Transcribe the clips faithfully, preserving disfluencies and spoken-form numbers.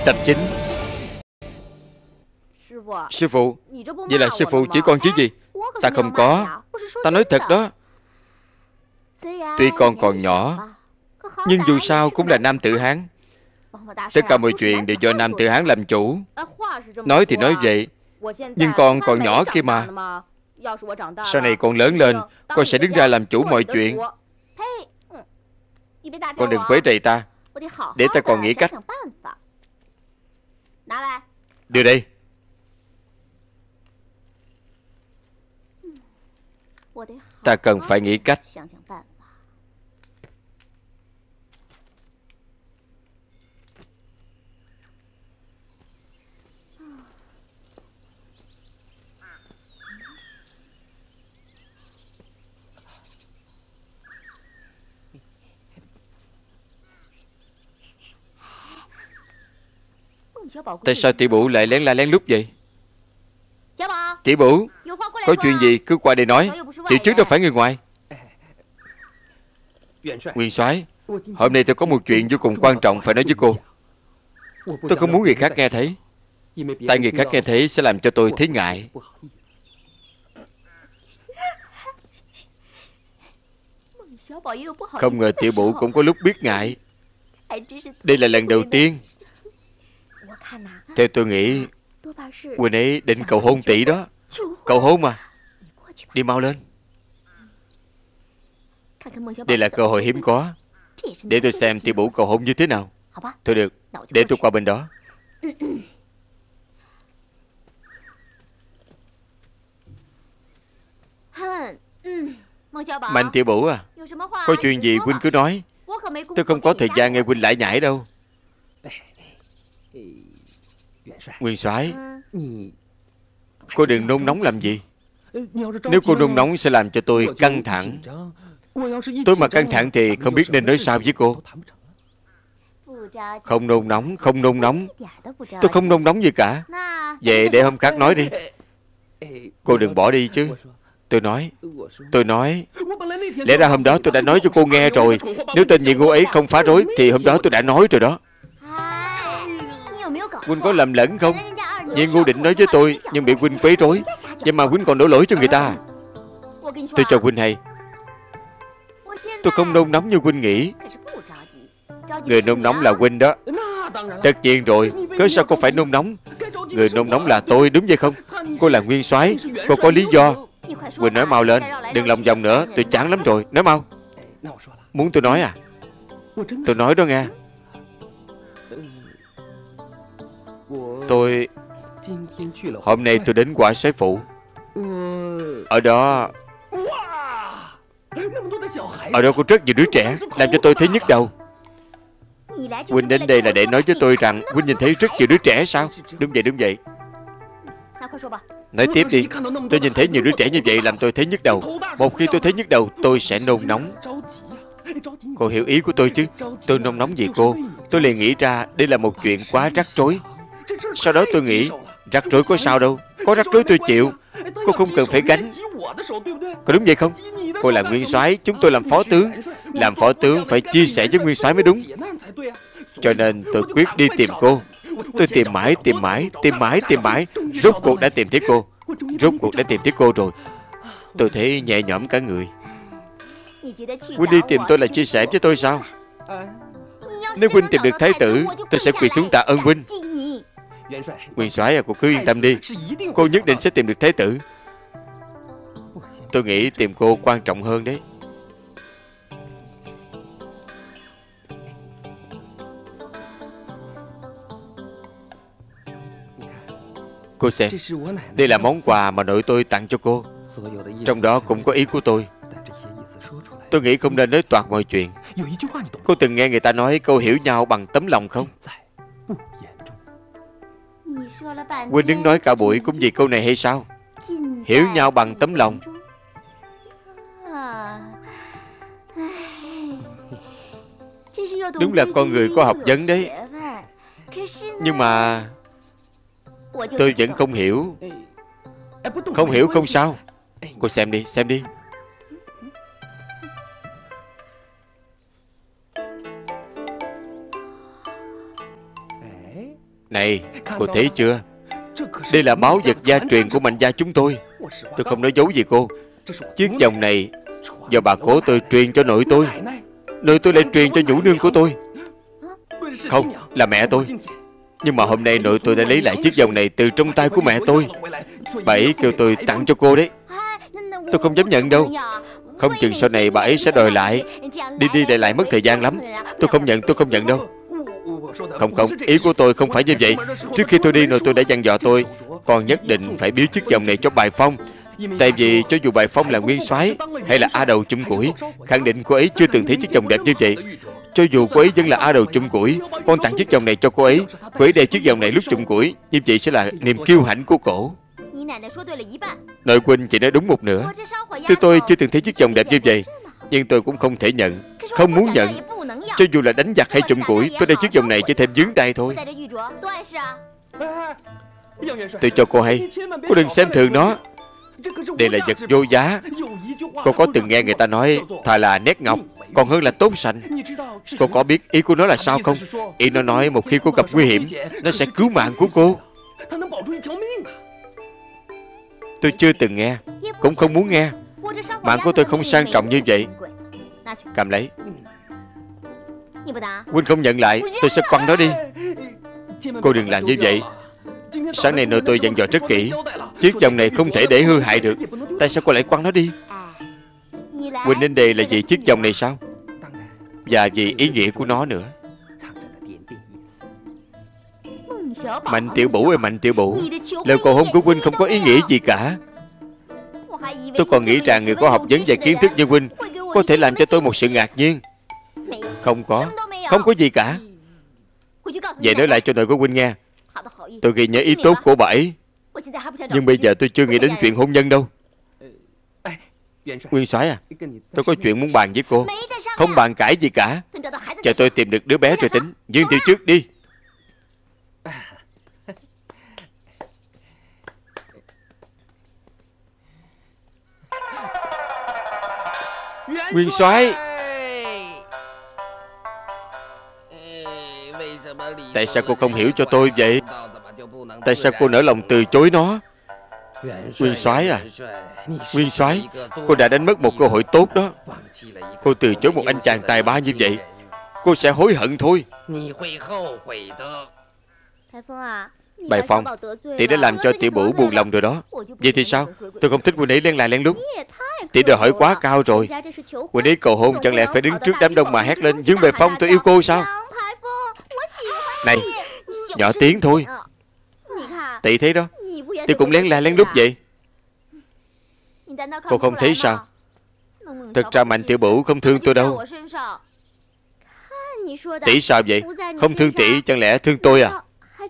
Trạch Chính. Sư phụ, vậy là sư phụ chỉ con chứ gì? Ta không có. Ta nói thật đó. Tuy con còn nhỏ, nhưng dù sao cũng là nam tử Hán. Tất cả mọi chuyện đều do nam tử Hán làm chủ. Nói thì nói vậy, nhưng con còn nhỏ kia mà. Sau này con lớn lên, con sẽ đứng ra làm chủ mọi chuyện. Con đừng quấy rầy ta, để ta còn nghĩ cách. Đưa đây. Ta cần phải nghĩ cách. Tại sao Tiểu Bủ lại lén la lén lút vậy? Tiểu Bủ, có chuyện gì cứ qua đây nói. Tiểu trước đâu phải người ngoài. Nguyên soái, hôm nay tôi có một chuyện vô cùng quan trọng phải nói với cô. Tôi không muốn người khác nghe thấy. Tại người khác nghe thấy sẽ làm cho tôi thấy ngại. Không ngờ Tiểu Bủ cũng có lúc biết ngại. Đây là lần đầu tiên. Theo tôi nghĩ, Quỳnh ấy định cầu hôn tỷ đó. Cầu hôn mà. Đi mau lên. Đây là cơ hội hiếm có. Để tôi xem Tiểu Bủ cầu hôn như thế nào. Thôi được, để tôi qua bên đó. Mạnh Tiểu Bủ à, có chuyện gì huynh cứ nói. Tôi không có thời gian nghe huynh lải nhải đâu. Nguyên soái, cô đừng nôn nóng làm gì. Nếu cô nôn nóng sẽ làm cho tôi căng thẳng. Tôi mà căng thẳng thì không biết nên nói sao với cô. Không nôn nóng, không nôn nóng. Tôi không nôn nóng gì cả. Vậy để hôm khác nói đi. Cô đừng bỏ đi chứ. Tôi nói, tôi nói lẽ ra hôm đó tôi đã nói cho cô nghe rồi. Nếu tên nhị ngô ấy không phá rối thì hôm đó tôi đã nói rồi đó. Huynh có lầm lẫn không? Nhị ngô định nói với tôi, nhưng bị huynh quấy rối. Vậy mà huynh còn đổ lỗi cho người ta. Tôi cho huynh hay, tôi không nôn nóng như huynh nghĩ. Người nôn nóng là huynh đó. Tất nhiên rồi, cớ sao cô phải nôn nóng? Người nôn nóng là tôi, đúng vậy không? Cô là nguyên soái, cô có lý do. Huynh nói mau lên, đừng lòng vòng nữa, tôi chán lắm rồi. Nói mau. Muốn tôi nói à? Tôi nói đó nghe. Tôi Hôm nay tôi đến Quả Xoáy Phủ. Ở đó Ở đó có rất nhiều đứa trẻ, làm cho tôi thấy nhức đầu. Huynh đến đây là để nói với tôi rằng Huynh nhìn thấy rất nhiều đứa trẻ sao? Đúng vậy, đúng vậy. Nói tiếp đi. Tôi nhìn thấy nhiều đứa trẻ như vậy làm tôi thấy nhức đầu. Một khi tôi thấy nhức đầu, tôi sẽ nôn nóng. Cô hiểu ý của tôi chứ? Tôi nôn nóng vì cô. Tôi liền nghĩ ra đây là một chuyện quá rắc rối. Sau đó tôi nghĩ, rắc rối có sao đâu. Có rắc rối tôi chịu. Cô không cần phải gánh. Có đúng vậy không? Cô là nguyên soái, chúng tôi làm phó tướng. Làm phó tướng phải chia sẻ với nguyên soái mới đúng. Cho nên tôi quyết đi tìm cô. Tôi tìm mãi, tìm mãi, tìm mãi, tìm mãi. Rốt cuộc đã tìm thấy cô. Rốt cuộc đã tìm thấy cô rồi. Tôi thấy nhẹ nhõm cả người. Huynh đi tìm tôi là chia sẻ với tôi sao? Nếu huynh tìm được thái tử, tôi sẽ quỳ xuống tạ ơn huynh. Nguyên soái à, cô cứ yên tâm đi. Cô nhất định sẽ tìm được thái tử. Tôi nghĩ tìm cô quan trọng hơn đấy. Cô xem, đây là món quà mà nội tôi tặng cho cô. Trong đó cũng có ý của tôi. Tôi nghĩ không nên nói toạc mọi chuyện. Cô từng nghe người ta nói câu hiểu nhau bằng tấm lòng không? Huynh đứng nói cả buổi cũng vì câu này hay sao? Hiểu nhau bằng tấm lòng. Đúng là con người có học vấn đấy. Nhưng mà tôi vẫn không hiểu. Không hiểu không sao. Cô xem đi, xem đi. Này, cô thấy chưa? Đây là báu vật gia truyền của Mạnh gia chúng tôi. Tôi không nói giấu gì cô. Chiếc vòng này do bà cố tôi truyền cho nội tôi. Nội tôi lại truyền cho nhũ nương của tôi. Không, là mẹ tôi. Nhưng mà hôm nay nội tôi đã lấy lại chiếc vòng này từ trong tay của mẹ tôi. Bà ấy kêu tôi tặng cho cô đấy. Tôi không dám nhận đâu. Không chừng sau này bà ấy sẽ đòi lại. Đi đi lại lại mất thời gian lắm. Tôi không nhận, tôi không nhận đâu. Không không, ý của tôi không phải như vậy. Trước khi tôi đi, nội tôi đã dặn dò tôi con nhất định phải biếu chiếc vòng này cho Bài Phong. Tại vì cho dù Bài Phong là nguyên soái hay là A Đầu chum củi, khẳng định cô ấy chưa từng thấy chiếc vòng đẹp như vậy. Cho dù cô ấy vẫn là A Đầu chum củi, con tặng chiếc vòng này cho cô ấy. Cô ấy đeo chiếc vòng này lúc chum củi, như vậy sẽ là niềm kiêu hãnh của cổ. Nội huynh chỉ nói đúng một nửa. Tôi tôi chưa từng thấy chiếc vòng đẹp như vậy, nhưng tôi cũng không thể nhận, không muốn nhận. Cho dù là đánh giặc hay chum củi, tôi đeo chiếc vòng này chỉ thêm vướng tay thôi. Tôi cho cô hay, cô đừng xem thường nó. Đây là vật vô giá. Cô có từng nghe người ta nói thà là nét ngọc còn hơn là tốt sành. Cô có biết ý của nó là sao không? Ý nó nói một khi cô gặp nguy hiểm, nó sẽ cứu mạng của cô. Tôi chưa từng nghe, cũng không muốn nghe. Mạng của tôi không sang trọng như vậy. Cầm lấy. Huynh không nhận lại, tôi sẽ quăng nó đi. Cô đừng làm như vậy. Sáng nay nội tôi dặn dò rất kỹ, chiếc vòng này không thể để hư hại được. Tại sao cô lại quăng nó đi? Huynh đến đây là vì chiếc vòng này sao? Và vì ý nghĩa của nó nữa. Mạnh Tiểu Bủ ơi Mạnh Tiểu Bủ, lời cầu hôn của huynh không có ý nghĩa gì cả. Tôi còn nghĩ rằng người có học vấn và kiến thức như huynh có thể làm cho tôi một sự ngạc nhiên. Không có, không có gì cả. Vậy nói lại cho nội của huynh nghe. Tôi ghi nhớ ý tốt của bà ấy, nhưng bây giờ tôi chưa nghĩ đến chuyện hôn nhân đâu. Nguyên soái à, tôi có chuyện muốn bàn với cô. Không bàn cãi gì cả. Chờ tôi tìm được đứa bé rồi tính. Dương Tiểu trước đi. Nguyên soái, tại sao cô không hiểu cho tôi vậy? Tại sao cô nỡ lòng từ chối nó? Nguyên soái à, Nguyên soái, cô đã đánh mất một cơ hội tốt đó. Cô từ chối một anh chàng tài ba như vậy, cô sẽ hối hận thôi. Bài Phong, tỷ đã làm cho Tiểu Bủ buồn lòng rồi đó. Vậy thì sao? Tôi không thích huynh ấy lén lại lén lút. Tỷ đòi hỏi quá cao rồi. Huynh ấy cầu hôn chẳng lẽ phải đứng trước đám đông mà hét lên Dương Bài Phong tôi yêu cô sao? Này, nhỏ tiếng thôi. Tỷ thấy đó, tỷ cũng lén la lén lút vậy. Cô không thấy sao? Thật ra Mạnh Tiểu Bủ không thương tôi đâu. Tỷ sao vậy? Không thương tỷ chẳng lẽ thương tôi à?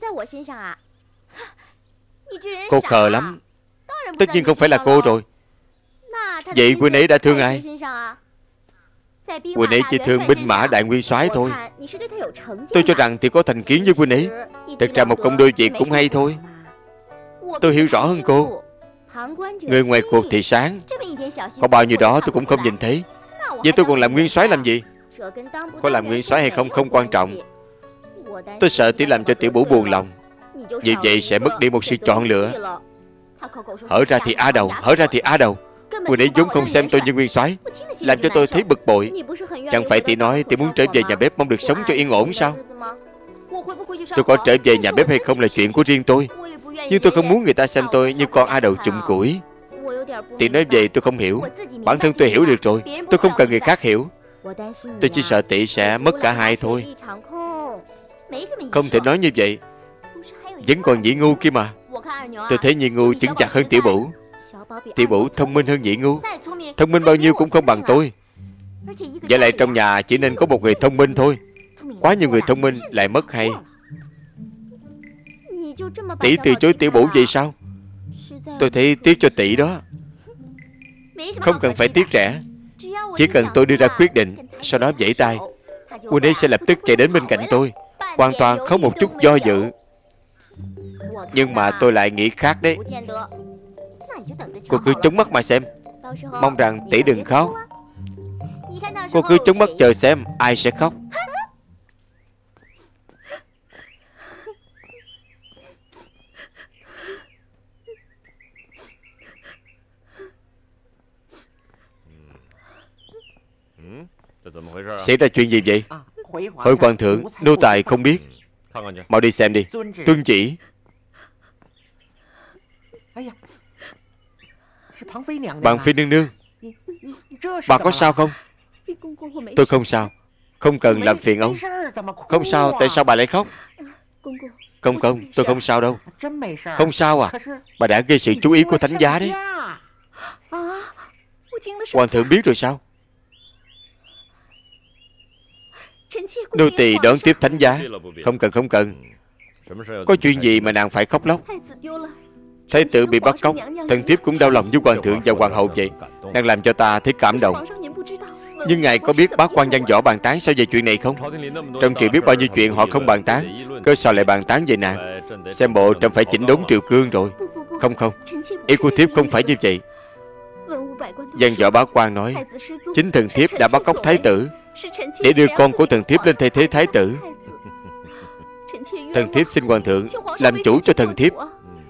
Cô khờ lắm. Tất nhiên không phải là cô rồi. Vậy huynh ấy đã thương ai? Huynh ấy chỉ thương binh mã đại nguyên soái thôi. Tôi cho rằng thì có thành kiến với huynh ấy. Thật ra một công đôi việc cũng hay thôi. Tôi hiểu rõ hơn cô. Người ngoài cuộc thì sáng, có bao nhiêu đó tôi cũng không nhìn thấy. Vậy tôi còn làm nguyên soái làm gì? Có làm nguyên soái hay không không quan trọng. Tôi sợ tỷ làm cho Tiểu Bủ buồn lòng. Vì vậy sẽ mất đi một sự chọn lựa. Hở ra thì A Đầu, hở ra thì A Đầu. Huynh ấy vốn không xem tôi như nguyên soái, làm cho tôi thấy bực bội. Chẳng phải tỷ nói tỷ muốn trở về nhà bếp mong được sống cho yên ổn sao? Tôi có trở về nhà bếp hay không là chuyện của riêng tôi, nhưng tôi không muốn người ta xem tôi như con A Đầu chum củi. Tỷ nói vậy tôi không hiểu. Bản thân tôi hiểu được rồi, tôi không cần người khác hiểu. Tôi chỉ sợ tỷ sẽ mất cả hai thôi. Không thể nói như vậy. Vẫn còn Nhị Ngu kia mà. Tôi thấy Nhị Ngu chứng chạc hơn Tiểu Bủ. Tiểu Bủ thông minh hơn Nhị Ngu. Thông minh bao nhiêu cũng không bằng tôi. Vậy lại trong nhà chỉ nên có một người thông minh thôi. Quá nhiều người thông minh lại mất hay. Tỷ từ chối Tiểu Bủ vậy sao? Tôi thấy tiếc cho tỷ đó. Không cần phải tiếc trẻ. Chỉ cần tôi đưa ra quyết định, sau đó vẫy tay, huynh ấy sẽ lập tức chạy đến bên cạnh tôi, hoàn toàn không một chút do dự. Nhưng mà tôi lại nghĩ khác đấy. Cô cứ chống mắt mà xem. Mong rằng tỷ đừng khóc. Cô cứ chống mắt chờ xem ai sẽ khóc. Xảy ra chuyện gì vậy? Hồi hoàng thượng, nô tài không biết. Mau đi xem đi. Tuân chỉ. Bạn Phi nương nương, bà có sao không? Tôi không sao. Không cần làm phiền ông. Không sao, tại sao bà lại khóc? Không không, tôi không sao đâu. Không sao à? Bà đã gây sự chú ý của thánh giá đấy. Hoàng thượng biết rồi sao? Nô tỳ đón tiếp thánh giá. Không cần không cần. Có chuyện gì mà nàng phải khóc lóc? Thái tử bị bắt cóc, thần thiếp cũng đau lòng với hoàng thượng và hoàng hậu vậy. Nàng làm cho ta thấy cảm động. Nhưng ngài có biết bá quan văn võ bàn tán sao về chuyện này không? Trong triều biết bao nhiêu chuyện họ không bàn tán, cớ sao lại bàn tán về nàng? Xem bộ trẫm phải chỉnh đốn triều cương rồi. Không không, ý của thiếp không phải như vậy. Văn võ bá quan nói chính thần thiếp đã bắt cóc thái tử để đưa con của thần thiếp lên thay thế thái tử. Thần thiếp xin hoàng thượng làm chủ cho thần thiếp.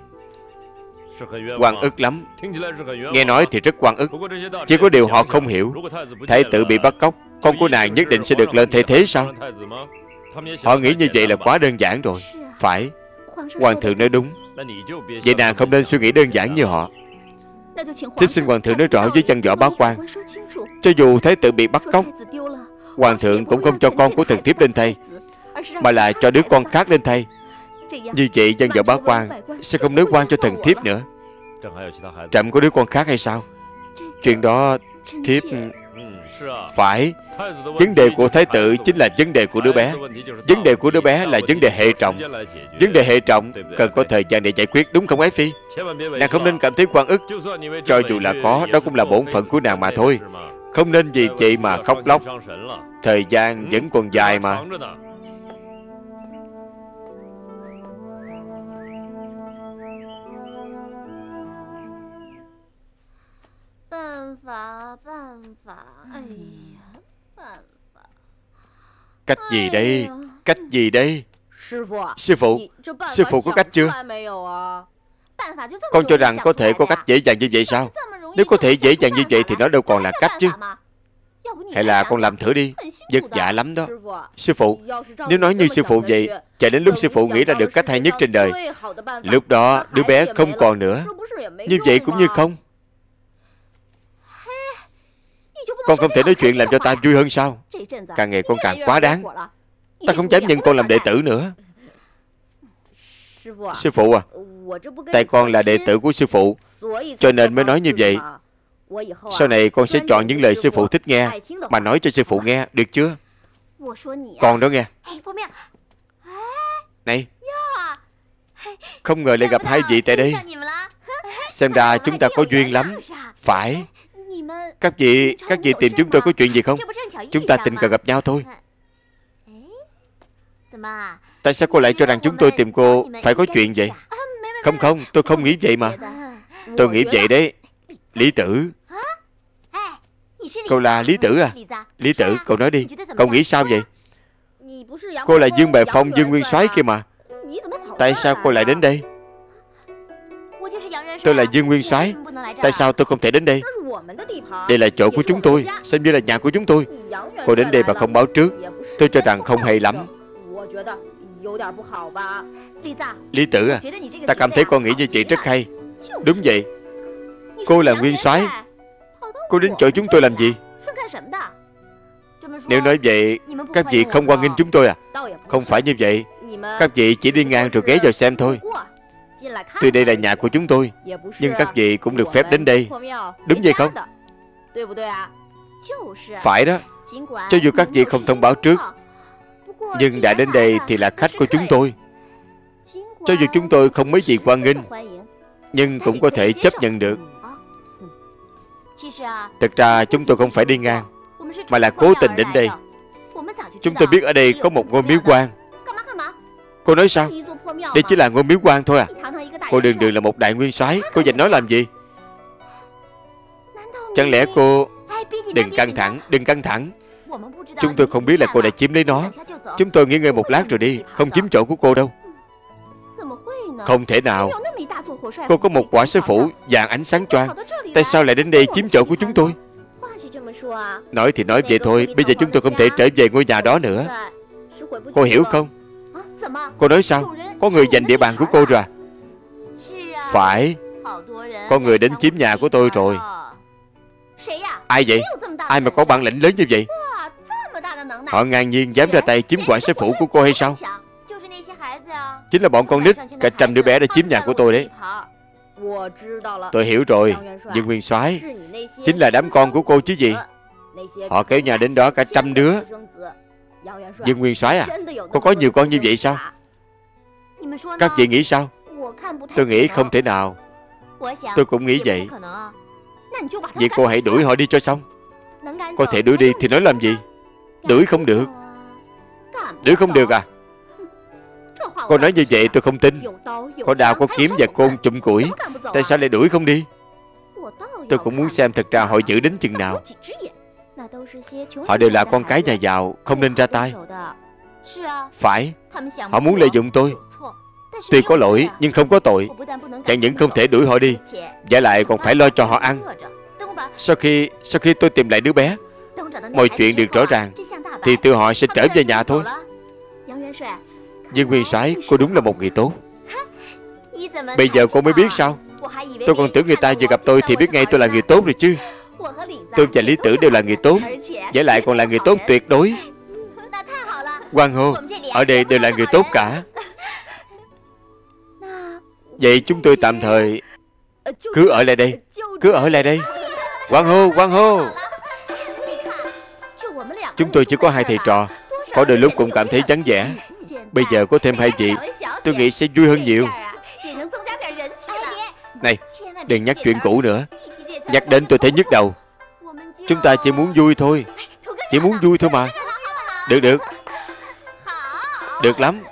Oan ức lắm. Nghe nói thì rất oan ức. Chỉ có điều họ không hiểu, thái tử bị bắt cóc, con của nàng nhất định sẽ được lên thay thế sao? Họ nghĩ như vậy là quá đơn giản rồi. Phải, hoàng thượng nói đúng. Vậy nàng không nên suy nghĩ đơn giản như họ. Thiếp xin hoàng thượng nói rõ với văn võ bá quan, cho dù thái tử bị bắt cóc, hoàng thượng cũng không cho con của thần thiếp lên thay, mà là cho đứa con khác lên thay. Như vậy văn võ bá quan sẽ không nới quan cho thần thiếp nữa. Trẫm có đứa con khác hay sao? Chuyện đó thiếp... Phải. Vấn đề của thái tử chính là vấn đề của đứa bé. Vấn đề của đứa bé là vấn đề hệ trọng. Vấn đề hệ trọng cần có thời gian để giải quyết, đúng không ái phi? Nàng không nên cảm thấy oan ức. Cho dù là có, đó cũng là bổn phận của nàng mà thôi. Không nên vì vậy mà khóc lóc. Thời gian vẫn còn dài mà. Cách gì đây? Cách gì đây? Sư phụ, sư phụ có cách chưa? Con cho rằng có thể có cách dễ dàng như vậy sao? Nếu có thể dễ dàng như vậy thì nó đâu còn là cách chứ. Hay là con làm thử đi. Vất vả lắm đó. Sư phụ, nếu nói như sư phụ vậy, chờ đến lúc sư phụ nghĩ ra được cách hay nhất trên đời, lúc đó đứa bé không còn nữa. Như vậy cũng như không. Con không thể nói chuyện làm cho ta vui hơn sao? Càng ngày con càng quá đáng. Ta không dám nhận con làm đệ tử nữa. Sư phụ à, tại con là đệ tử của sư phụ, cho nên mới nói như vậy. Sau này con sẽ chọn những lời sư phụ thích nghe mà nói cho sư phụ nghe, được chưa? Con đó nghe. Này, không ngờ lại gặp hai vị tại đây. Xem ra chúng ta có duyên lắm. Phải. Các vị, các vị tìm chúng tôi có chuyện gì không? Chúng ta tình cờ gặp nhau thôi. Tại sao cô lại cho rằng chúng tôi tìm cô phải có chuyện vậy? Không không, tôi không nghĩ vậy mà. Tôi nghĩ vậy đấy. Lý Tử. Cậu là Lý Tử à? Lý Tử, cậu nói đi. Cậu nghĩ sao vậy? Cô là Dương Bệ Phong, Dương Nguyên Soái kia mà. Tại sao cô lại đến đây? Tôi là Dương Nguyên Soái. Tại sao tôi không thể đến đây? Đây là chỗ của chúng tôi, xem như là nhà của chúng tôi. Cô đến đây mà không báo trước, tôi cho rằng không hay lắm. Lý Tử à, ta cảm thấy con nghĩ như vậy rất hay. Đúng vậy. Cô là Nguyên Soái, cô đến chỗ chúng tôi làm gì? Nếu nói vậy, các vị không hoan nghênh chúng tôi à? Không phải như vậy. Các vị chỉ đi ngang rồi ghé vào xem thôi. Tuy đây là nhà của chúng tôi, nhưng các vị cũng được phép đến đây. Đúng vậy không? Phải đó. Cho dù các vị không thông báo trước, nhưng đã đến đây thì là khách của chúng tôi. Cho dù chúng tôi không mấy gì hoan nghênh, nhưng cũng có thể chấp nhận được. Thực ra chúng tôi không phải đi ngang, mà là cố tình đến đây. Chúng tôi biết ở đây có một ngôi miếu quan. Cô nói sao? Đây chỉ là ngôi miếu quan thôi à? Cô đường đường là một đại nguyên soái, cô dành nói làm gì? Chẳng lẽ cô... Đừng căng thẳng, đừng căng thẳng. Chúng tôi không biết là cô đã chiếm lấy nó. Chúng tôi nghỉ ngơi một lát rồi đi, không chiếm chỗ của cô đâu. Không thể nào. Cô có một quả sứ phủ vàng ánh sáng choang, tại sao lại đến đây chiếm chỗ của chúng tôi? Nói thì nói vậy thôi, bây giờ chúng tôi không thể trở về ngôi nhà đó nữa. Cô hiểu không? Cô nói sao? Có người giành địa bàn của cô rồi à? Phải, có người đến chiếm nhà của tôi rồi. Ai vậy? Ai mà có bản lĩnh lớn như vậy? Họ ngang nhiên dám ra tay chiếm quả xế phủ của cô hay sao? Chính là bọn con nít, cả trăm đứa bé đã chiếm nhà của tôi đấy. Tôi hiểu rồi, Dương Nguyên Soái, chính là đám con của cô chứ gì. Họ kéo nhà đến đó cả trăm đứa. Dương Nguyên Soái à, cô có nhiều con như vậy sao? Các vị nghĩ sao? Tôi nghĩ không thể nào. Tôi cũng nghĩ vậy. Vậy cô hãy đuổi họ đi cho xong. Có thể đuổi đi thì nói làm gì? Đuổi không được. Đuổi không được à? Cô nói như vậy tôi không tin. Có đao có kiếm và côn chùm củi, tại sao lại đuổi không đi? Tôi cũng muốn xem thật ra họ giữ đến chừng nào. Họ đều là con cái nhà giàu, không nên ra tay. Phải, họ muốn lợi dụng tôi. Tuy có lỗi nhưng không có tội. Chẳng những không thể đuổi họ đi, vả lại còn phải lo cho họ ăn. Sau khi Sau khi tôi tìm lại đứa bé, mọi chuyện được rõ ràng, thì tự họ sẽ trở về nhà thôi. Dương Nguyên Soái, cô đúng là một người tốt. Bây giờ cô mới biết sao? Tôi còn tưởng người ta vừa gặp tôi thì biết ngay tôi là người tốt rồi chứ. Tôi và Lý Tử đều là người tốt, vả lại còn là người tốt tuyệt đối. Quan hô, ở đây đều là người tốt cả. Vậy chúng tôi tạm thời cứ ở lại đây. Cứ ở lại đây. Quan hô, quan hô. Chúng tôi chỉ có hai thầy trò, có đôi lúc cũng cảm thấy vắng vẻ. Bây giờ có thêm hai vị, tôi nghĩ sẽ vui hơn nhiều. Này, đừng nhắc chuyện cũ nữa. Nhắc đến tôi thấy nhức đầu. Chúng ta chỉ muốn vui thôi. Chỉ muốn vui thôi mà. Được được. Được lắm.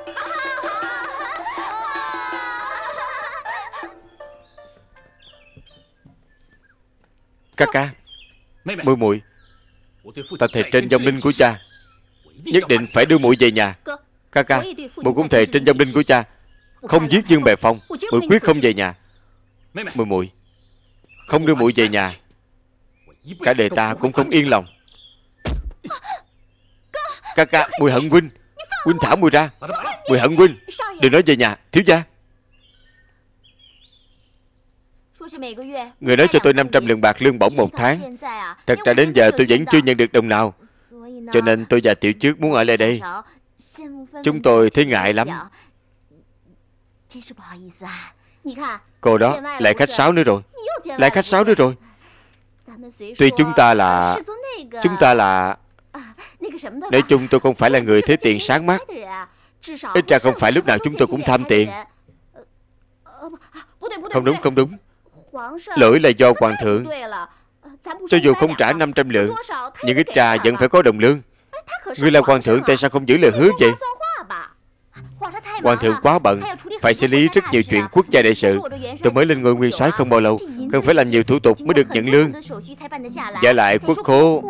Ca ca, muội muội, ta thề trên vong linh của cha, nhất định phải đưa muội về nhà. Ca ca, muội cũng thề trên vong linh của cha, không giết Dương Bệ Phong, muội quyết không về nhà. Muội muội, không đưa muội về nhà, cả đời ta cũng không yên lòng. Ca ca, muội hận huynh. Huynh thả muội ra. Muội hận huynh. Đừng nói về nhà, thiếu gia. Người nói cho tôi năm trăm lượng bạc lương bổng một tháng. Thật ra đến giờ tôi vẫn chưa nhận được đồng nào, cho nên tôi và Tiểu Trước muốn ở lại đây. Chúng tôi thấy ngại lắm. Cô đó lại khách sáo nữa rồi. Lại khách sáo nữa rồi. Tuy chúng ta là Chúng ta là Nói chung tôi không phải là người thấy tiền sáng mắt. Ít ra không phải lúc nào chúng tôi cũng tham tiền. Không đúng, không đúng. Lỗi là do hoàng thượng. Cho dù không trả năm trăm lượng, nhưng ít ra vẫn phải có đồng lương. Ngươi là hoàng thượng, tại sao không giữ lời hứa vậy? Hoàng thượng quá bận, phải xử lý rất nhiều chuyện quốc gia đại sự. Tôi mới lên ngôi nguyên soái không bao lâu, cần phải làm nhiều thủ tục mới được nhận lương. Vả lại quốc khố.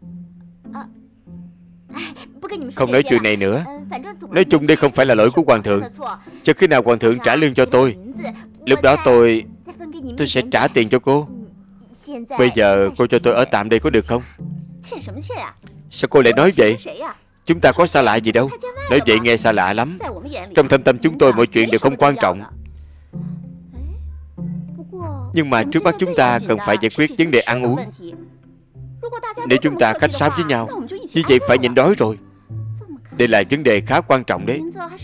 Không nói chuyện này nữa. Nói chung đây không phải là lỗi của hoàng thượng. Cho khi nào hoàng thượng trả lương cho tôi, lúc đó tôi Tôi sẽ trả tiền cho cô. Bây giờ cô cho tôi ở tạm đây có được không? Sao cô lại nói vậy? Chúng ta có xa lạ gì đâu. Nói vậy nghe xa lạ lắm. Trong thâm tâm chúng tôi mọi chuyện đều không quan trọng. Nhưng mà trước mắt chúng ta cần phải giải quyết vấn đề ăn uống. Nếu chúng ta khách sáo với nhau, như vậy phải nhịn đói rồi. Đây là vấn đề khá quan trọng đấy.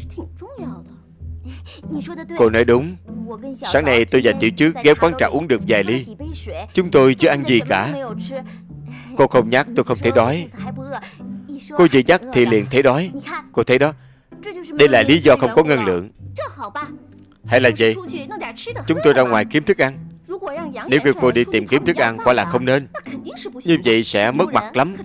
Cô nói đúng. Sáng nay tôi và Tiểu Trước ghé quán trà uống được vài ly. Chúng tôi chưa ăn gì cả. Cô không nhắc tôi không thấy đói. Cô vừa nhắc thì liền thấy đói. Cô thấy đó, đây là lý do không có ngân lượng. Hay là vậy? Chúng tôi ra ngoài kiếm thức ăn. Nếu kêu cô đi tìm kiếm thức ăn quả là không nên. Như vậy sẽ mất mặt lắm.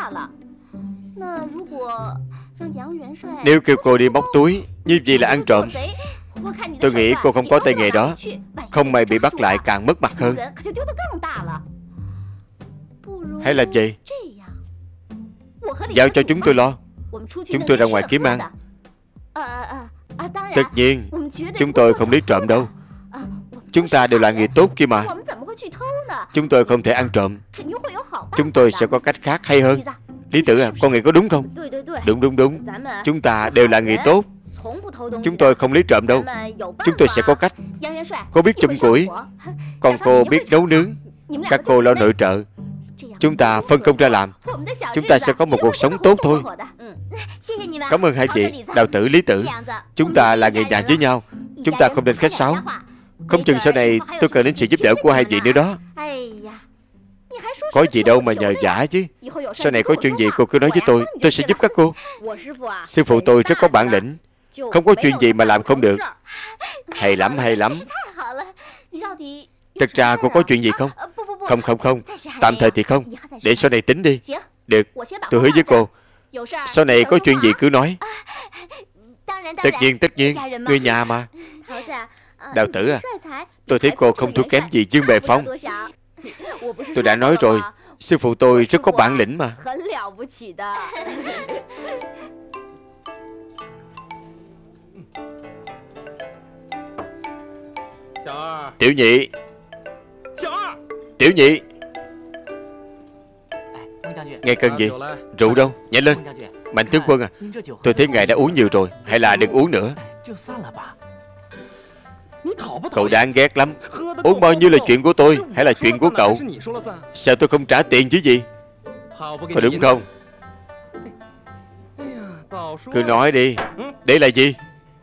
Nếu kêu cô đi móc túi, như vậy là ăn trộm. Tôi nghĩ cô không có tay nghề đó. Không may bị bắt lại càng mất mặt hơn. Hay là vậy? Giao cho chúng tôi lo. Chúng tôi ra ngoài kiếm ăn. Tất nhiên chúng tôi không lấy trộm đâu. Chúng ta đều là người tốt kia mà. Chúng tôi không thể ăn trộm. chúng tôi sẽ có cách khác hay hơn. Lý Tử à, con nghĩ có đúng không? Đúng đúng đúng. Chúng ta đều là người tốt. Chúng tôi không lấy trộm đâu. Chúng tôi sẽ có cách. Cô biết chum củi, còn cô biết nấu nướng. Các cô lo nội trợ. Chúng ta phân công ra làm. Chúng ta sẽ có một cuộc sống tốt thôi. Cảm ơn hai vị, Đào Tử, Lý Tử. Chúng ta là người nhà với nhau. Chúng ta không nên khách sáo. Không chừng sau này tôi cần đến sự giúp đỡ của hai vị nữa đó. Có gì đâu mà nhờ vả chứ. Sau này có chuyện gì cô cứ nói với tôi, tôi sẽ giúp các cô. Sư phụ tôi rất có bản lĩnh, không có chuyện gì mà làm không được. Hay lắm, hay lắm. Thật ra cô có chuyện gì không? Không, không, không. Tạm thời thì không. Để sau này tính đi. Được, tôi hứa với cô, sau này có chuyện gì cứ nói. Tất nhiên, tất nhiên. Người nhà mà. Đào Tử à, tôi thấy cô không thua kém gì Dương Bệ Phong. Tôi đã nói rồi, sư phụ tôi rất có bản lĩnh mà. Tiểu Nhị, Tiểu Nhị. Ngài cần gì? Rượu đâu? Nhanh lên. Mạnh tướng quân à, tôi thấy ngài đã uống nhiều rồi, hay là đừng uống nữa. Cậu đáng ghét lắm. Uống bao nhiêu là chuyện của tôi, hay là chuyện của cậu? Sao tôi không trả tiền chứ gì? Có đúng không? Cứ nói đi. Đây là gì?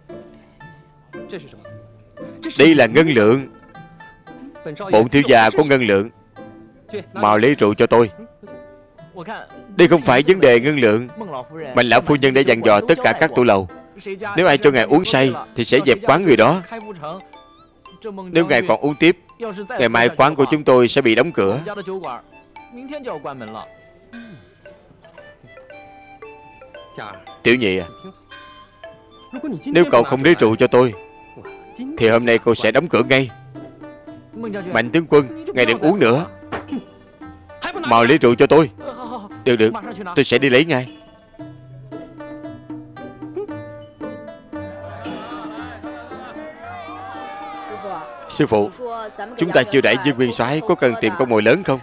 Đây là ngân lượng. Bổn thiếu gia có ngân lượng. Mau lấy rượu cho tôi. Đây không phải vấn đề ngân lượng. Mạnh lão phu nhân đã dặn dò tất cả các tủ lầu, nếu ai cho ngài uống say thì sẽ dẹp quán người đó. Nếu ngài còn uống tiếp, ngày mai quán của chúng tôi sẽ bị đóng cửa. Tiểu Nhị à, nếu cậu không lấy rượu cho tôi thì hôm nay cậu sẽ đóng cửa ngay. Mạnh tướng quân, ngài đừng uống nữa. Mau lấy rượu cho tôi. Được được, tôi sẽ đi lấy ngay. Sư phụ, chúng ta chiêu đãi Dương Nguyên Soái, có cần tìm con mồi lớn không?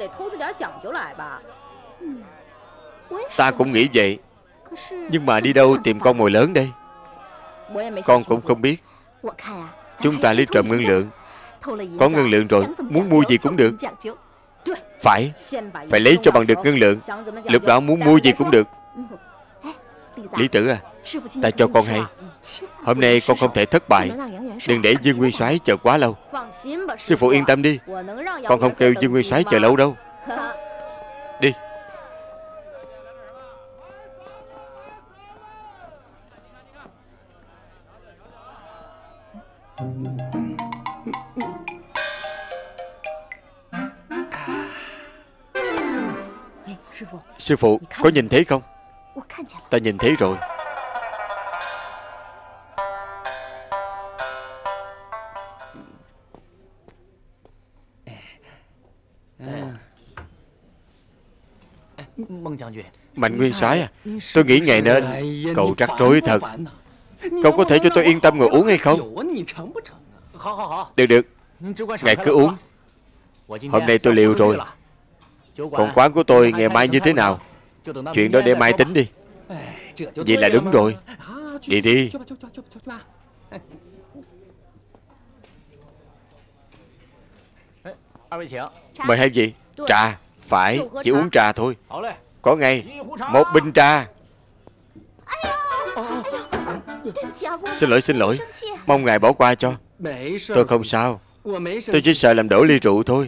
Ta cũng nghĩ vậy, nhưng mà đi đâu tìm con mồi lớn đây? Con cũng không biết. Chúng ta lấy trộm ngân lượng. Có ngân lượng rồi, muốn mua gì cũng được. Phải, phải lấy cho bằng được ngân lượng. Lúc đó muốn mua gì cũng được. Lý Tử à, ta cho con hay, hôm nay con không thể thất bại. Đừng để Dương Nguyên Soái chờ quá lâu. Sư phụ yên tâm đi, con không kêu Dương Nguyên Soái chờ lâu đâu. Đi. Sư phụ, có nhìn thấy không? Ta nhìn thấy rồi. Mạnh Nguyên Soái à, tôi nghĩ ngày nên cậu rắc rối thật. Cậu có thể cho tôi yên tâm ngồi uống hay không? Được được, ngài cứ uống. Hôm nay tôi liều rồi. Còn quán của tôi ngày mai như thế nào, chuyện đó để mai tính đi. Vậy là đúng rồi. Đi đi. Mời hai vị. Trà. Phải, chỉ uống trà thôi. Có ngay. Một bình trà. Xin lỗi, xin lỗi. Mong ngài bỏ qua cho. Tôi không sao. Tôi chỉ sợ làm đổ ly rượu thôi.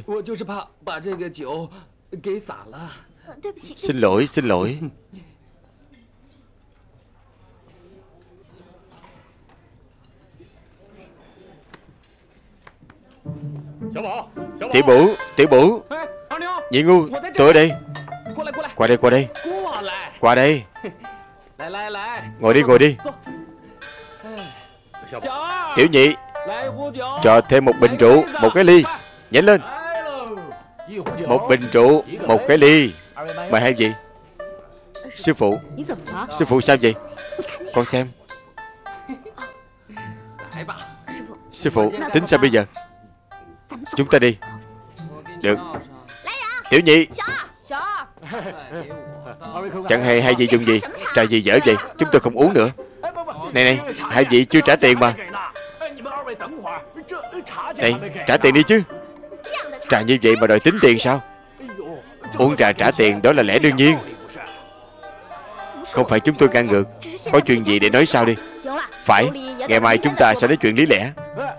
Xin lỗi, xin lỗi. Tiểu Bửu, Tiểu Bửu. Nhị Ngu, tôi ở đây. Qua đây, qua đây. Qua đây. Ngồi đi, ngồi đi. Tiểu Nhị, cho thêm một bình rượu, một cái ly. Nhanh lên. Một bình rượu, một cái ly. Mời hai vị. Sư phụ. Sư phụ sao vậy? Con xem. Sư phụ, tính sao bây giờ? Chúng ta đi. Được. Tiểu Nhị. Chẳng hay hai vị dùng gì? Trà gì dở vậy? Chúng tôi không uống nữa. Này này, hai vị chưa trả tiền mà. Này, trả tiền đi chứ. Trà như vậy mà đòi tính tiền sao? Uống trà trả tiền đó là lẽ đương nhiên. Không phải chúng tôi ngang ngược. Có chuyện gì để nói sao đi. Phải, ngày mai chúng ta sẽ nói chuyện lý lẽ.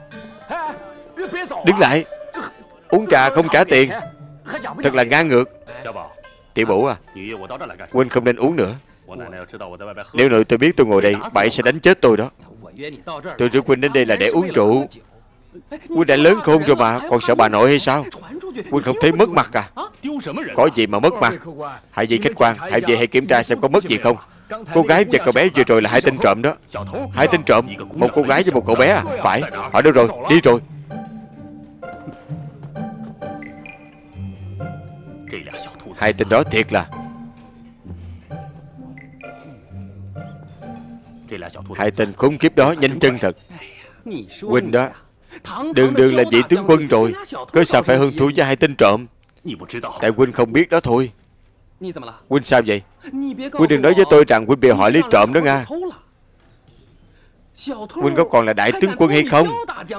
Đứng lại. Uống trà không trả tiền, thật là ngang ngược. Tiểu Bửu à, huynh không nên uống nữa. Nếu nội tôi biết tôi ngồi đây, bà ấy sẽ đánh chết tôi đó. Tôi rủ huynh đến đây là để uống rượu. Huynh đã lớn khôn rồi mà, còn sợ bà nội hay sao? Huynh không thấy mất mặt à? Có gì mà mất mặt? Hai vị khách quan, hai vị hãy kiểm tra xem có mất gì không. Cô gái và cậu bé vừa rồi là hai tên trộm đó. Hai tên trộm, một cô gái với một cậu bé à? Phải, họ đâu rồi? Đi rồi. Hai tên đó thiệt là hai tên khốn kiếp đó nhanh chân thật. Huynh đó đường đường là vị tướng quân rồi, cớ sao phải hơn thua với hai tên trộm? Tại huynh không biết đó thôi. Huynh sao vậy? Huynh đừng nói với tôi rằng huynh bị họ lấy trộm đó nha. Huynh có còn là đại tướng quân hay không?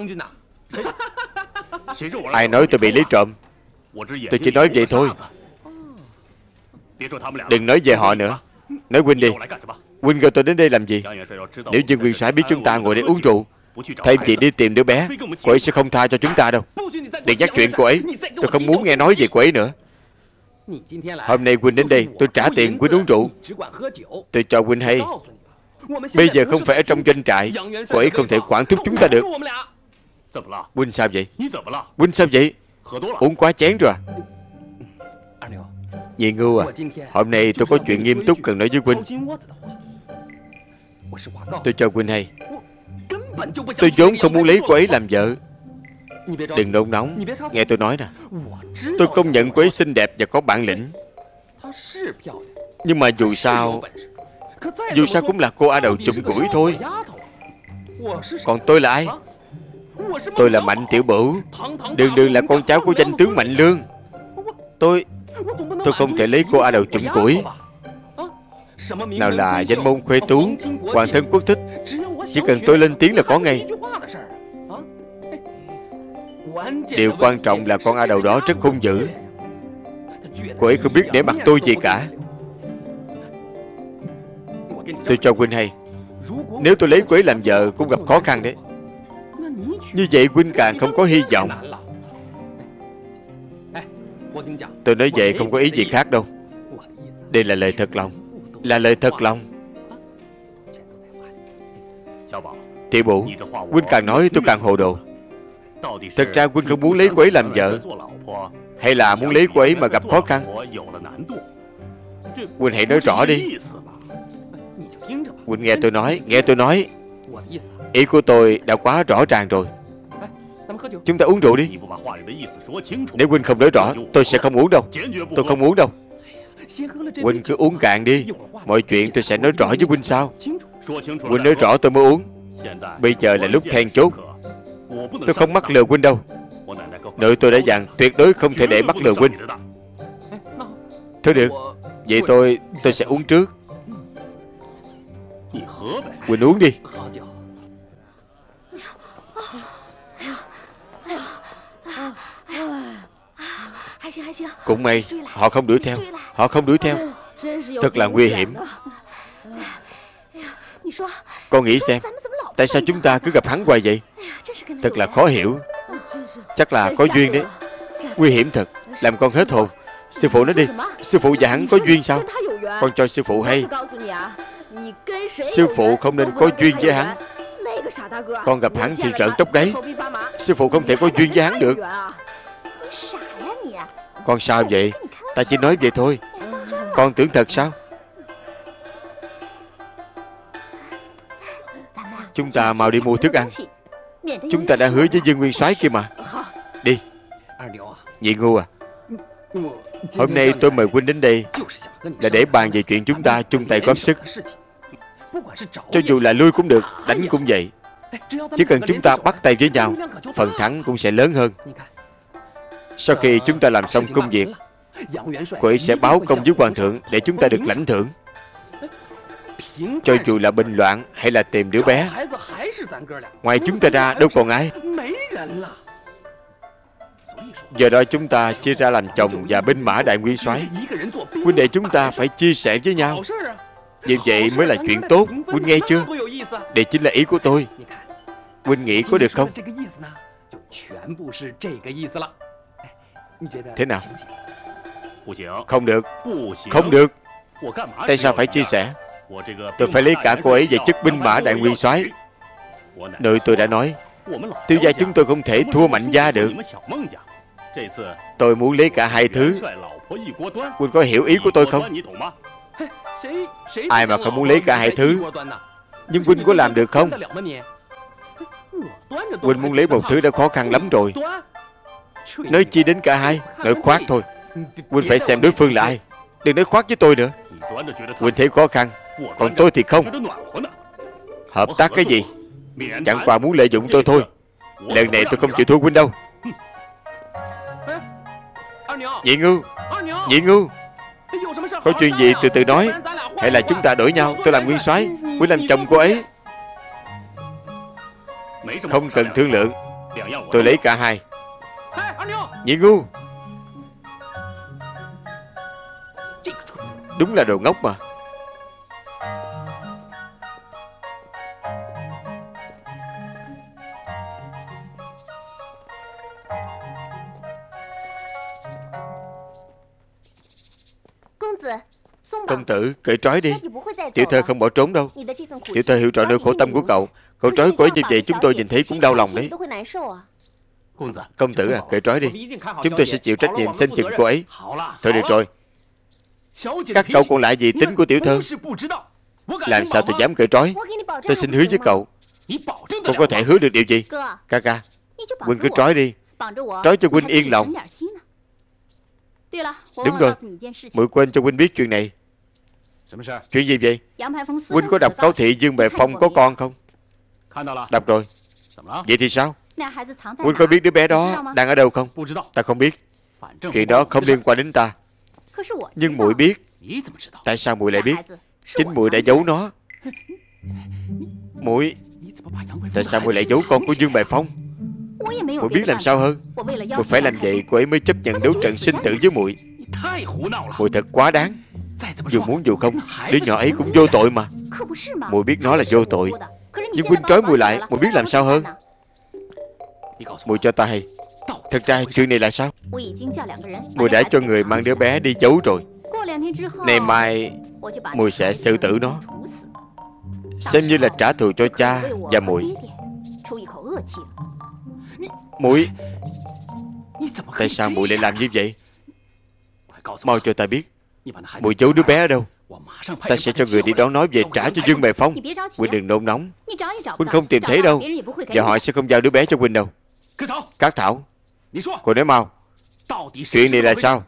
Ai nói tôi bị lấy trộm? Tôi chỉ nói vậy thôi. Đừng nói về họ nữa. Nói huynh đi. Huynh gọi tôi đến đây làm gì? Nếu như nguyên soái biết chúng ta ngồi đây uống rượu, thay vì đi tìm đứa bé, cô ấy sẽ không tha cho chúng ta đâu. Đừng nhắc chuyện cô ấy. Tôi không muốn nghe nói về cô ấy nữa. Hôm nay huynh đến đây, tôi trả tiền huynh uống rượu. Tôi cho huynh hay, bây giờ không phải ở trong doanh trại, cô ấy không thể quản thúc chúng ta được. Huynh sao vậy? Huynh sao vậy? Uống quá chén rồi à? Nhị Ngưu à, hôm nay tôi có chuyện nghiêm túc cần nói với huynh. Tôi cho huynh hay, tôi vốn không muốn lấy cô ấy làm vợ. Đừng nôn nóng, nghe tôi nói nè. Tôi công nhận cô ấy xinh đẹp và có bản lĩnh, nhưng mà dù sao Dù sao cũng là cô A Đầu chùm củi thôi. Còn tôi là ai? Tôi là Mạnh Tiểu Bửu, đường đường là con cháu của danh tướng Mạnh Lương. Tôi Tôi không thể lấy cô A Đầu chùm củi. Nào là danh môn khuê tú, hoàng thân quốc thích, chỉ cần tôi lên tiếng là có ngay. Điều quan trọng là con A Đầu đó rất hung dữ. Cô ấy không biết để mặt tôi gì cả. Tôi cho huynh hay, nếu tôi lấy cô ấy làm vợ cũng gặp khó khăn đấy. Như vậy huynh càng không có hy vọng. Tôi nói vậy không có ý gì khác đâu. Đây là lời thật lòng, là lời thật lòng. Tiểu Bửu, huynh càng nói tôi càng hồ đồ. Thật ra huynh không muốn lấy cô ấy làm vợ, hay là muốn lấy cô ấy mà gặp khó khăn? Huynh hãy nói rõ đi. Huynh nghe tôi nói, nghe tôi nói. Ý của tôi đã quá rõ ràng rồi. Chúng ta uống rượu đi. Nếu huynh không nói rõ, tôi sẽ không uống đâu. Tôi không uống đâu. Huynh cứ uống cạn đi. Mọi chuyện tôi sẽ nói rõ với huynh sau. Huynh nói rõ tôi mới uống. Bây giờ là lúc then chốt. Tôi không mắc lừa huynh đâu. Nội tôi đã dặn tuyệt đối không thể để mắc lừa huynh. Thôi được, vậy tôi tôi sẽ uống trước. Huynh uống đi. Cũng may họ không đuổi theo. Họ không đuổi theo. Thật là nguy hiểm. Con nghĩ xem, tại sao chúng ta cứ gặp hắn hoài vậy? Thật là khó hiểu. Chắc là có duyên đấy. Nguy hiểm thật, làm con hết hồn. Sư phụ nói đi, sư phụ và hắn có duyên sao? Con cho sư phụ hay. Sư phụ không nên có duyên với hắn. Con gặp hắn thì rợn tóc gáy. Sư phụ không thể có duyên với hắn được. Con sao vậy? Ta chỉ nói vậy thôi. Con tưởng thật sao? Chúng ta mau đi mua thức ăn. Chúng ta đã hứa với Dương Nguyên soái kia mà. Đi. Nhị Ngưu à, hôm nay tôi mời huynh đến đây là để bàn về chuyện chúng ta chung tay góp sức. Cho dù là lui cũng được, đánh cũng vậy. Chỉ cần chúng ta bắt tay với nhau, phần thắng cũng sẽ lớn hơn. Sau khi chúng ta làm xong công việc, Cô ấy sẽ báo công với hoàng thượng để chúng ta được lãnh thưởng. Cho dù là bình loạn hay là tìm đứa bé, ngoài chúng ta ra đâu còn ai. Giờ đó chúng ta chia ra làm chồng và binh mã đại nguyên soái. Huynh đệ chúng ta phải chia sẻ với nhau. Như vậy mới là chuyện tốt. Huynh nghe chưa? Đây chính là ý của tôi. Huynh nghĩ có được không? Thế nào? Không được. Không được. Tại sao phải chia sẻ? Tôi phải lấy cả cô ấy về chức binh mã đại nguyên soái. Nơi tôi đã nói, Tiêu gia chúng tôi không thể thua Mạnh gia được. Tôi muốn lấy cả hai thứ. Huynh có hiểu ý của tôi không? Ai mà không muốn lấy cả hai thứ. Nhưng Huynh có làm được không? Huynh muốn lấy một thứ đã khó khăn lắm rồi, nói chi đến cả hai. Nói khoác thôi. Huynh phải xem đối phương là ai. Đừng nói khoác với tôi nữa. Huynh thấy khó khăn, còn tôi thì không. Hợp tác cái gì? Chẳng qua muốn lợi dụng tôi thôi. Lần này tôi không chịu thua Huynh đâu. Nhị Ngưu, Nhị Ngưu, có chuyện gì từ từ nói. Hay là chúng ta đổi nhau, tôi làm nguyên soái, Huynh làm chồng cô ấy. Không cần thương lượng, tôi lấy cả hai. Nhị Ngưu, đúng là đồ ngốc mà. Công tử, cởi trói đi. Tiểu thơ không bỏ trốn đâu. Tiểu thơ hiểu rõ nỗi khổ tâm của cậu. Cậu trói cô ấy như vậy chúng tôi nhìn thấy cũng đau lòng đấy. Công tử à, cởi trói đi. Chúng tôi sẽ chịu trách nhiệm xem chừng cô ấy. Thôi được rồi. Các cậu còn lại gì tính của tiểu thơ? Làm sao tôi dám cởi trói? Tôi xin hứa với cậu. Cậu có thể hứa được điều gì? Ca ca, Huynh cứ trói đi. Trói cho Huynh yên lòng. Đúng rồi, muội quên cho Huynh biết chuyện này. Chuyện gì vậy? Huynh có đọc cáo thị Dương Bệ Phong có con không? Đọc rồi. Vậy thì sao? Huynh có biết đứa bé đó đang ở đâu không? Ta không biết. Chuyện đó không liên quan đến ta. Nhưng muội biết. Tại sao muội lại biết? Chính muội đã giấu nó. Muội, tại sao muội lại giấu con của Dương Bệ Phong? Muội biết làm sao hơn. Muội phải làm vậy cô ấy mới chấp nhận đấu trận sinh tử với muội. Muội thật quá đáng. Dù muốn dù không, đứa nhỏ ấy cũng vô tội mà. Muội biết nó là vô tội, nhưng Huynh trói muội lại, muội biết làm sao hơn. Muội cho ta hay, thật ra chuyện này là sao? Muội đã cho người mang đứa bé đi giấu rồi. Ngày mai muội sẽ xử tử nó, xem như là trả thù cho cha và muội. Muội, tại sao muội lại làm như vậy? Mau cho ta biết, muội giấu đứa bé ở đâu? Ta sẽ cho người đi đón nói về trả cho Dương Bệ Phong. Huynh đừng nôn nóng. Huynh không tìm thấy đâu, và họ sẽ không giao đứa bé cho Huynh đâu. Cát Thảo, cô nói mau, chuyện này là sao?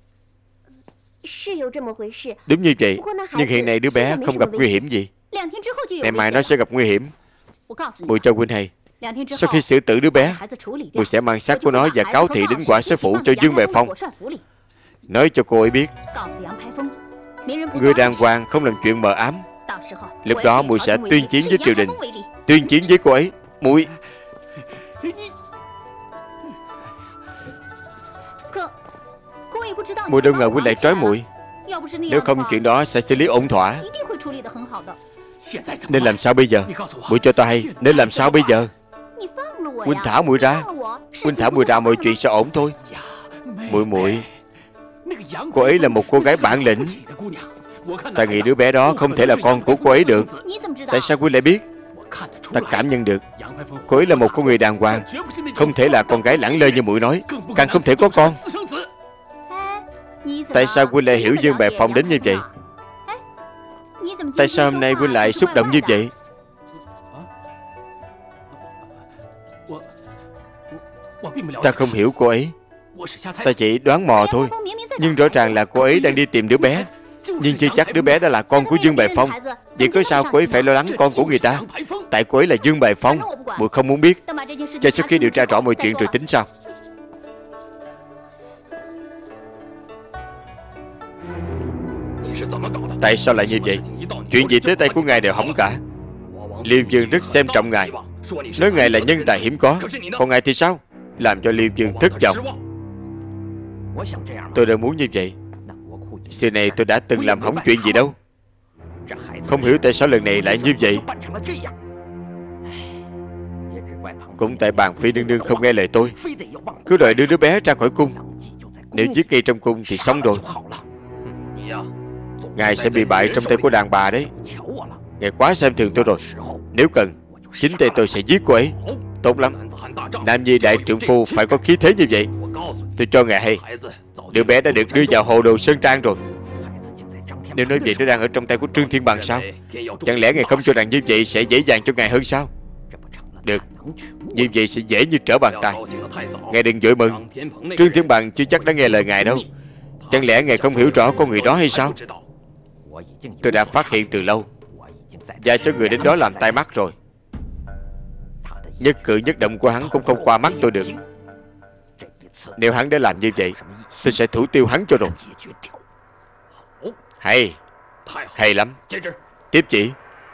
Đúng như vậy, nhưng hiện nay đứa bé không gặp nguy hiểm gì. Ngày mai nó sẽ gặp nguy hiểm. Muội cho Huynh hay, sau khi xử tử đứa bé, muội sẽ mang xác của nó và cáo thị đến Quả Sứ Phủ cho Dương Bệ Phong, nói cho cô ấy biết người đàng hoàng không làm chuyện mờ ám. Lúc đó muội sẽ tuyên chiến với triều đình, tuyên chiến với cô ấy. Muội, muội đâu ngờ Huynh lại trói muội. Nếu không chuyện đó sẽ xử lý ổn thỏa. Nên làm sao bây giờ? Muội cho ta hay, nên làm sao bây giờ? Huynh thả muội ra. Huynh thả muội ra, mọi chuyện sẽ ổn thôi. Muội muội, cô ấy là một cô gái bản lĩnh. Ta nghĩ đứa bé đó không thể là con của cô ấy được. Tại sao Huynh lại biết? Ta cảm nhận được cô ấy là một con người đàng hoàng, không thể là con gái lẳng lơ như muội nói, càng không thể có con. Tại sao Huynh lại hiểu Dương Bệ Phong đến như vậy? Tại sao hôm nay Huynh lại xúc động như vậy? Ta không hiểu cô ấy. Ta chỉ đoán mò thôi. Nhưng rõ ràng là cô ấy đang đi tìm đứa bé, nhưng chưa chắc đứa bé đó là con của Dương Bệ Phong. Vậy có sao cô ấy phải lo lắng con của người ta? Tại cô ấy là Dương Bệ Phong. Muội không muốn biết. Cho sau khi điều tra rõ mọi chuyện rồi tính sao. Tại sao lại như vậy? Chuyện gì tới tay của ngài đều hỏng cả. Liêu Dương rất xem trọng ngài, nói ngài là nhân tài hiếm có. Còn ngài thì sao? Làm cho Liêu Dương thất vọng. Tôi đâu muốn như vậy. Xưa này tôi đã từng làm hỏng chuyện gì đâu. Không hiểu tại sao lần này lại như vậy. Cũng tại Bàn Phi nương nương không nghe lời tôi, cứ đòi đưa đứa bé ra khỏi cung. Nếu giết ngay trong cung thì xong rồi. Ngài sẽ bị bại trong tay của đàn bà đấy. Ngài quá xem thường tôi rồi. Nếu cần, chính tay tôi sẽ giết cô ấy. Tốt lắm. Nam nhi đại trượng phu phải có khí thế như vậy. Tôi cho ngài hay, đứa bé đã được đưa vào hồ đồ Sơn Trang rồi. Nếu nói vậy nó đang ở trong tay của Trương Thiên Bằng sao? Chẳng lẽ ngài không cho rằng như vậy sẽ dễ dàng cho ngài hơn sao? Được, như vậy sẽ dễ như trở bàn tay. Ngài đừng vội mừng. Trương Thiên Bằng chưa chắc đã nghe lời ngài đâu. Chẳng lẽ ngài không hiểu rõ con người đó hay sao? Tôi đã phát hiện từ lâu, và cho người đến đó làm tai mắt rồi. Nhất cử nhất động của hắn cũng không qua mắt tôi được. Nếu hắn đã làm như vậy, tôi sẽ thủ tiêu hắn cho rồi. Hay, hay lắm. Tiếp chỉ.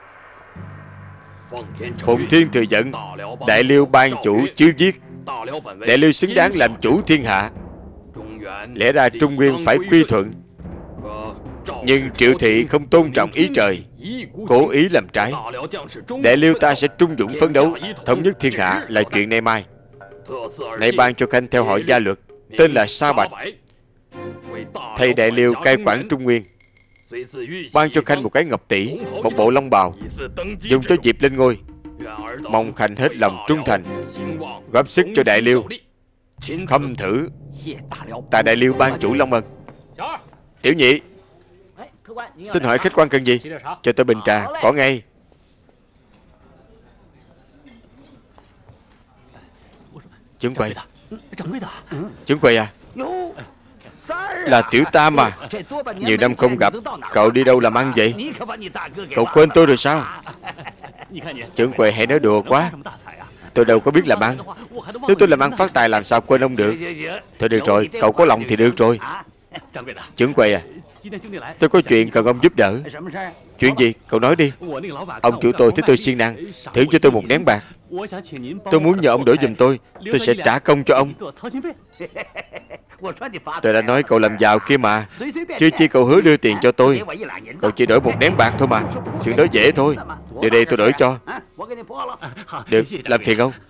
Phụng Thiên thừa dẫn, Đại Liêu ban chủ chiếu viết, Đại Liêu xứng đáng làm chủ thiên hạ. Lẽ ra Trung Nguyên phải quy thuận, nhưng Triệu Thị không tôn trọng ý trời, cố ý làm trái. Đại Liêu ta sẽ trung dũng phấn đấu, thống nhất thiên hạ là chuyện nay mai. Nay ban cho khanh theo họ gia luật, tên là Sa Bạch, thầy Đại Liêu cai quản Trung Nguyên. Ban cho khanh một cái ngọc tỷ, một bộ long bào, dùng cho dịp lên ngôi. Mong khanh hết lòng trung thành, góp sức cho Đại Liêu. Khâm thử tại Đại Liêu ban chủ long ân. Tiểu nhị, xin hỏi khách quan cần gì? Cho tôi bình trà, có ngay. Trưởng quầy. Trưởng quầy à? Là Tiểu Tam à? Nhiều năm không gặp, cậu đi đâu làm ăn vậy? Cậu quên tôi rồi sao? Trưởng quầy hãy nói đùa quá. Tôi đâu có biết làm ăn. Nếu tôi làm ăn phát tài làm sao quên ông được. Thôi được rồi, cậu có lòng thì được rồi. Trưởng quầy à, tôi có chuyện cần ông giúp đỡ. Chuyện gì? Cậu nói đi. Ông chủ tôi thấy tôi siêng năng, thưởng cho tôi một nén bạc. Tôi muốn nhờ ông đổi giùm tôi, tôi sẽ trả công cho ông. Tôi đã nói cậu làm giàu kia mà, chứ chi cậu hứa đưa tiền cho tôi. Cậu chỉ đổi một nén bạc thôi mà. Chuyện đó dễ thôi. Để đây tôi đổi cho. Được, làm phiền ông.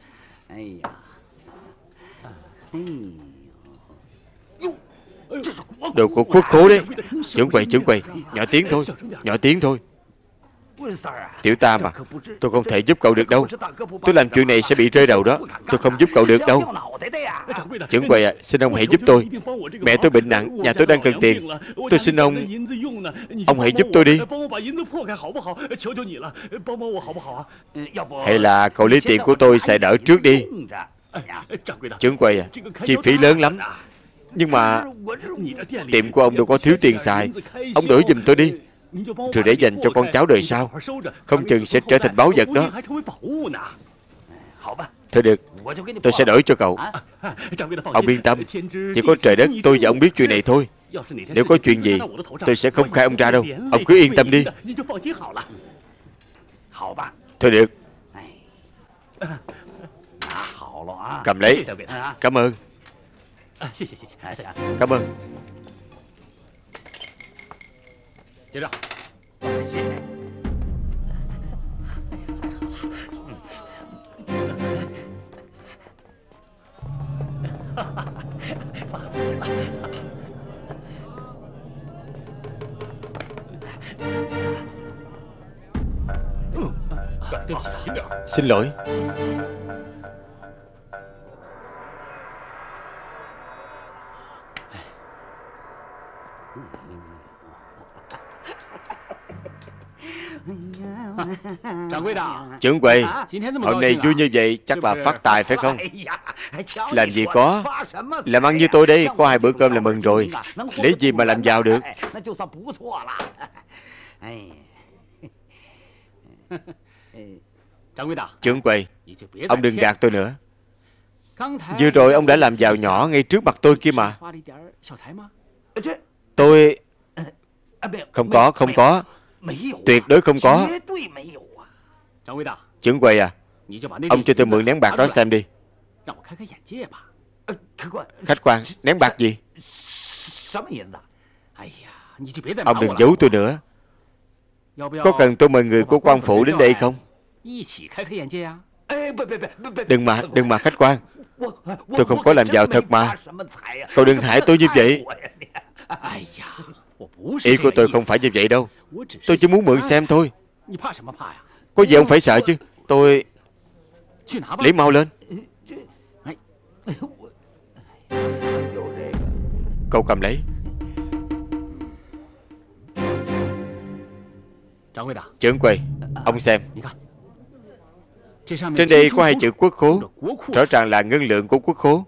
Đồ của quốc khố đấy. Trưởng quầy, trưởng quầy, nhỏ tiếng thôi, nhỏ tiếng thôi. Tiểu Tam à, tôi không thể giúp cậu được đâu. Tôi làm chuyện này sẽ bị rơi đầu đó. Tôi không giúp cậu được đâu. Trưởng quầy à, xin ông hãy giúp tôi. Mẹ tôi bệnh nặng, nhà tôi đang cần tiền. Tôi xin ông, ông hãy giúp tôi đi. Hay là cậu lấy tiền của tôi xài đỡ trước đi. Trưởng quầy à, chi phí lớn lắm. Nhưng mà tiệm của ông đâu có thiếu tiền xài. Ông đổi giùm tôi đi, rồi để dành cho con cháu đời sau. Không chừng sẽ trở thành báu vật đó. Thôi được, tôi sẽ đổi cho cậu. Ông yên tâm, chỉ có trời đất tôi và ông biết chuyện này thôi. Nếu có chuyện gì, tôi sẽ không khai ông ra đâu. Ông cứ yên tâm đi. Thôi được. Cầm lấy. Cảm ơn. Cảm ơn. Xin lỗi. Trưởng quầy, hôm nay vui như vậy chắc là phát tài phải không? Làm gì có. Làm ăn như tôi đây, có hai bữa cơm là mừng rồi. Lấy gì mà làm giàu được. Trưởng quầy, ông đừng gạt tôi nữa. Vừa rồi ông đã làm giàu nhỏ ngay trước mặt tôi kia mà. Tôi... Không có, không có. Tuyệt đối không có. Trưởng quầy à, ông cho tôi mượn nén bạc đó xem đi. Khách quan, nén bạc gì? Ông đừng giấu tôi nữa. Có cần tôi mời người của quan phủ đến đây không? Đừng mà, đừng mà khách quan. Tôi không có làm giàu thật mà. Cậu đừng hại tôi như vậy. Ý của tôi không phải như vậy đâu. Tôi chỉ muốn mượn xem thôi. Có gì ông phải sợ chứ. Tôi... Lấy mau lên. Cậu cầm lấy. Trưởng quầy, ông xem. Trên đây có hai chữ quốc khố. Rõ ràng là ngân lượng của quốc khố.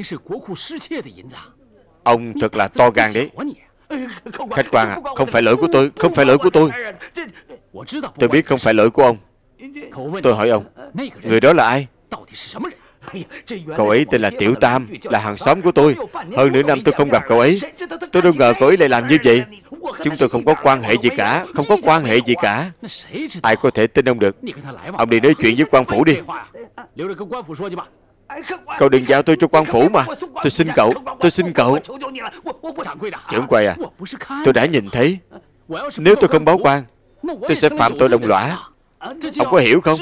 Ông thật là to gan đấy. Khách quan à, không phải lỗi của tôi. Không phải lỗi của tôi. Tôi biết không phải lỗi của ông. Tôi hỏi ông, người đó là ai? Cậu ấy tên là Tiểu Tam, là hàng xóm của tôi. Hơn nửa năm tôi không gặp cậu ấy. Tôi đâu ngờ cậu ấy lại làm như vậy. Chúng tôi không có quan hệ gì cả. Không có quan hệ gì cả. Ai có thể tin ông được? Ông đi nói chuyện với quan phủ đi. Cậu đừng giao tôi cho quan phủ mà. Tôi xin cậu. Tôi xin cậu. Trưởng quầy à, tôi đã nhìn thấy. Nếu tôi không báo quan, tôi sẽ phạm tội đồng lõa. Ông có hiểu không?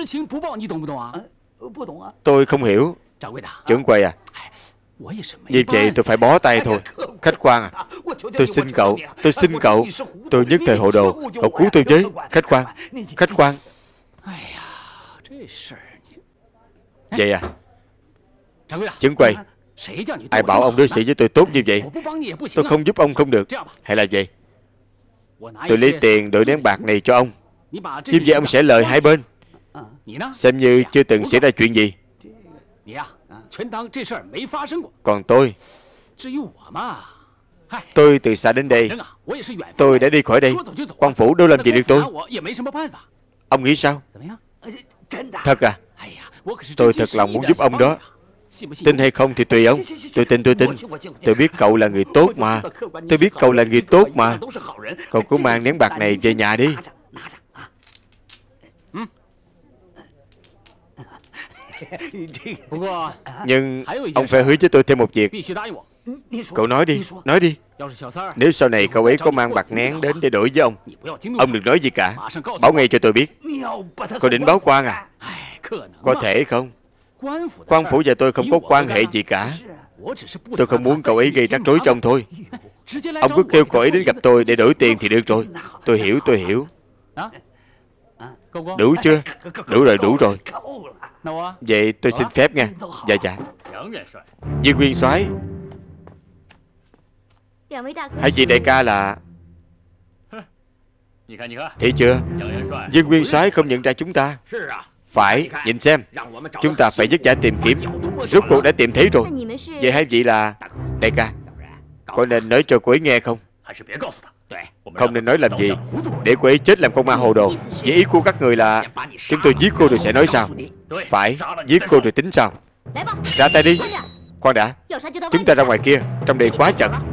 Tôi không hiểu. Trưởng quầy à, vì vậy tôi phải bó tay thôi. Khách quan à, tôi xin cậu. Tôi xin cậu. Tôi nhất thời hồ đồ. Cậu cứu tôi với. Khách quan. Khách quan. Vậy à? Trưởng quầy, ai bảo ông đối xử với tôi tốt như vậy? Tôi không giúp ông không được. Hay là vậy? Tôi lấy tiền đổi nén bạc này cho ông. Như vậy ông sẽ lợi hai bên. Xem như chưa từng xảy ra chuyện gì. Còn tôi, tôi từ xa đến đây. Tôi đã đi khỏi đây. Quan phủ đâu làm gì được tôi. Ông nghĩ sao? Thật à? Tôi thật lòng muốn giúp ông đó. Tin hay không thì tùy ông. Tôi tin, tôi tin. Tôi biết cậu là người tốt mà. Tôi biết cậu là người tốt mà. Cậu cứ mang nén bạc này về nhà đi. Nhưng ông phải hứa với tôi thêm một việc. Cậu nói đi, nói đi. Nếu sau này cậu ấy có mang bạc nén đến để đổi với ông, ông đừng nói gì cả. Báo ngay cho tôi biết. Cậu định báo quan à? Có thể không? Quan phủ và tôi không có quan hệ gì cả. Tôi không muốn cậu ấy gây rắc rối cho ông thôi. Ông cứ kêu cậu ấy đến gặp tôi để đổi tiền thì được rồi. Tôi hiểu, tôi hiểu. Đủ chưa? Đủ rồi, đủ rồi. Vậy tôi xin phép nha. Dạ dạ. Viên nguyên soái, hai vị đại ca là... Thấy chưa? Viên nguyên soái không nhận ra chúng ta. Phải, nhìn xem. Chúng ta phải vất vả tìm kiếm. Rốt cuộc đã tìm thấy rồi. Vậy hai vị là... Đại ca, có nên nói cho cô ấy nghe không? Không nên nói làm gì, để cô ấy chết làm con ma hồ đồ. Vậy ý của các người là chúng tôi giết cô rồi sẽ nói sao? Phải, giết cô rồi tính sao? Ra tay đi. Khoan đã, chúng ta ra ngoài kia, trong đây quá chật.